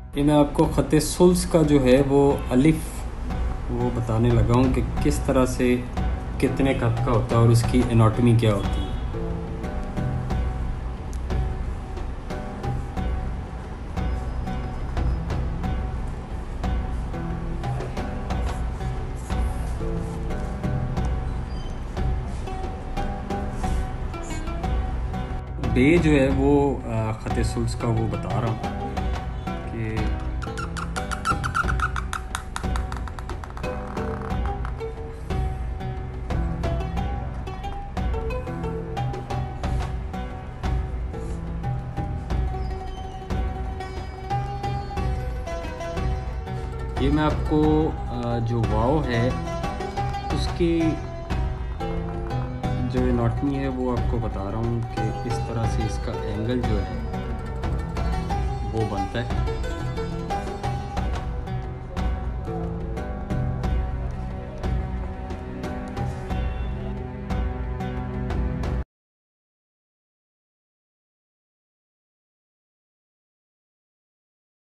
ये मैं आपको ख़त सुल्स का जो है वो अलिफ वो बताने लगा हूँ कि किस तरह से कितने खत का होता है और इसकी एनाटॉमी क्या होती है। बे जो है वो ख़त सुल्स का वो बता रहा हूँ कि ये मैं आपको जो वाव है उसकी जो एनाटॉमी है वो आपको बता रहा हूँ कि इस तरह से इसका एंगल जो है वो बनता है।